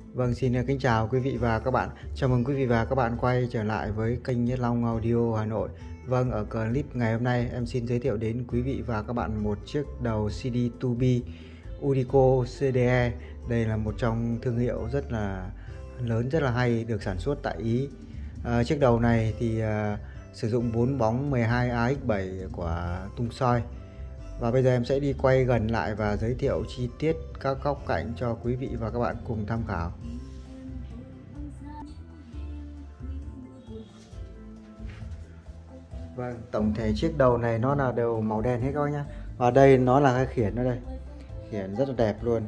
Vâng, xin kính chào quý vị và các bạn. Chào mừng quý vị và các bạn quay trở lại với kênh Nhất Long Audio Hà Nội. Vâng, ở clip ngày hôm nay em xin giới thiệu đến quý vị và các bạn một chiếc đầu CD 2B Unico CDE. Đây là một trong thương hiệu rất là lớn, rất là hay, được sản xuất tại Ý. Chiếc đầu này thì sử dụng 4 bóng 12 AX7 của tung soi. Và bây giờ em sẽ đi quay gần lại và giới thiệu chi tiết các góc cạnh cho quý vị và các bạn cùng tham khảo. Vâng, tổng thể chiếc đầu này nó là đều màu đen hết các bác nhá. Và đây nó là cái khiển ở đây. Khiển rất là đẹp luôn.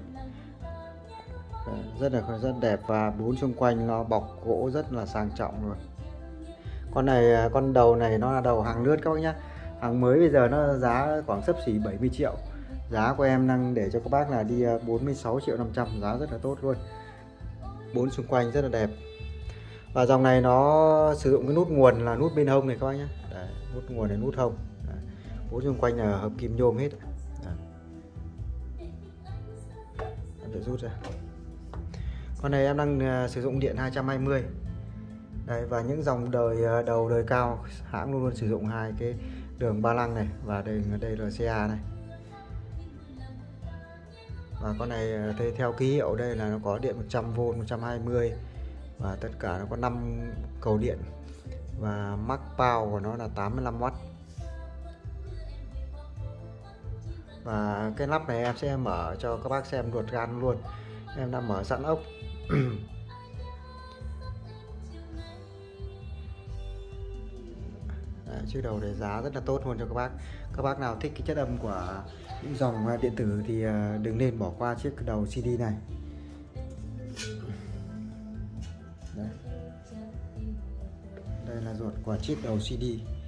Rất đẹp, và bốn xung quanh nó bọc gỗ rất là sang trọng luôn. Con đầu này nó là đầu hàng lướt các bác nhá. Hàng mới bây giờ nó giá khoảng xấp xỉ 70 triệu. Giá của em đang để cho các bác là đi 46 triệu 500, giá rất là tốt luôn. Bốn xung quanh rất là đẹp. Và dòng này nó sử dụng cái nút nguồn là nút bên hông này các bác nhé. Đấy, nút nguồn này nút hông. Bốn xung quanh là hợp kim nhôm hết. Đấy. Em sẽ rút ra. Con này em đang sử dụng điện 220. Đấy, và những dòng đầu đời cao hãng luôn sử dụng hai cái đường ba lăng này, và đây là CA này. Và con này theo ký hiệu đây là nó có điện 100V 120, và tất cả nó có 5 cầu điện, và max power của nó là 85W. Và cái nắp này em sẽ mở cho các bác xem ruột gan luôn. Em đã mở sẵn ốc. Đấy, chiếc đầu này giá rất là tốt luôn cho các bác. Các bác nào thích cái chất âm của những dòng điện tử thì đừng nên bỏ qua chiếc đầu CD này. Đấy. Đây là ruột của chiếc đầu CD.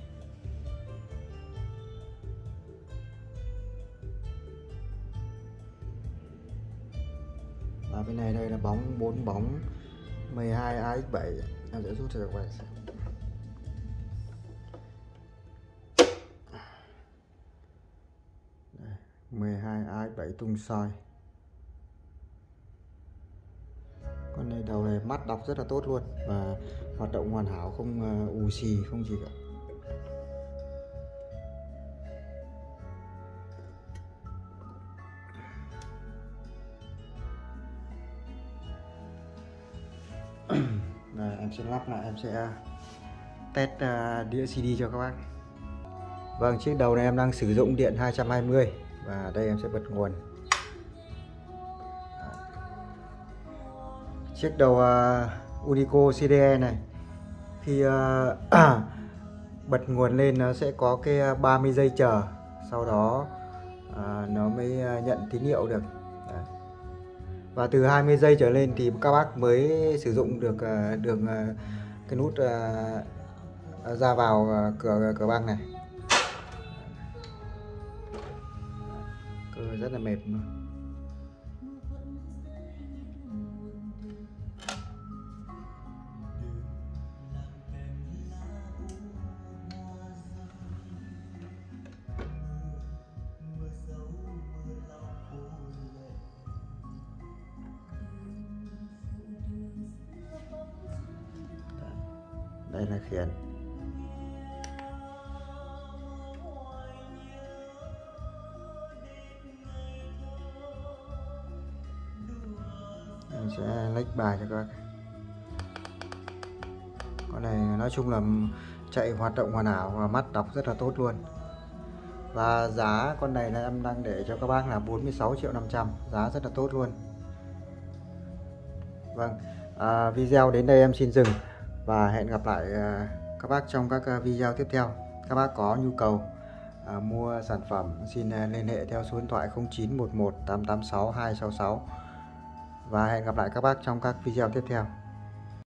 Và bên này đây là 4 bóng 12 AX7. Em sẽ rút cho các bạn xem. Đây, 12 AX7 tung soi. Con này đầu này mắt đọc rất là tốt luôn, và hoạt động hoàn hảo, không ù xì, không gì cả. Đây, em sẽ lắp lại, em sẽ test đĩa CD cho các bác. Vâng, chiếc đầu này em đang sử dụng điện 220, và đây em sẽ bật nguồn. Chiếc đầu Unico CDE này khi bật nguồn lên nó sẽ có cái 30 giây chờ, sau đó nó mới nhận tín hiệu được. Đấy. Và từ 20 giây trở lên thì các bác mới sử dụng được cái nút ra vào cửa băng này. Cơ rất là mệt luôn. Đây là khiển. Em sẽ lách bài cho các bác. Con này nói chung là chạy hoạt động hoàn hảo và mắt đọc rất là tốt luôn. Và giá con này là em đang để cho các bác là 46 triệu 500, giá rất là tốt luôn. Vâng, video đến đây em xin dừng, và hẹn gặp lại các bác trong các video tiếp theo. Các bác có nhu cầu mua sản phẩm xin liên hệ theo số điện thoại 0911 886 266, và hẹn gặp lại các bác trong các video tiếp theo.